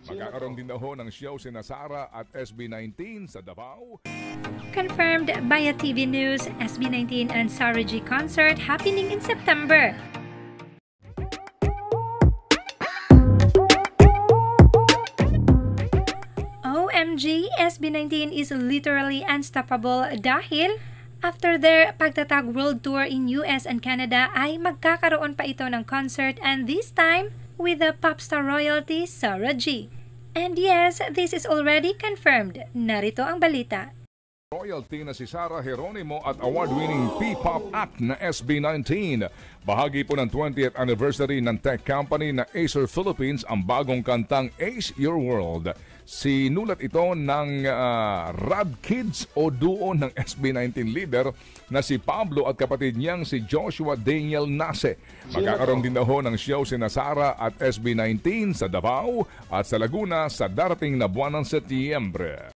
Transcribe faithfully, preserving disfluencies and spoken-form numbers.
Magkakaroon din daw ng show sina Sarah at S B nineteen sa Davao. Confirmed via T V News, S B nineteen and Sarah G concert happening in September. O M G, S B nineteen is literally unstoppable dahil after their PagtatagWorldTour in U S and Canada ay magkakaroon pa ito ng concert, and this time with the popstar royalty Sarah G. And yes, this is already confirmed. Narito ang balita. Royalty na si Sarah Geronimo at award-winning P-pop act na S B nineteen. Bahagi po ng twentieth anniversary ng tech company na Acer Philippines ang bagong kantang Ace Your World. Sinulat ito ng uh, Rad Kids o duo ng S B nineteen leader na si Pablo at kapatid niyang si Joshua Daniel Nase. Magkakaroon din daw ng show sina Sarah at S B nineteen sa Davao at sa Laguna sa darating na buwan ng Setyembre.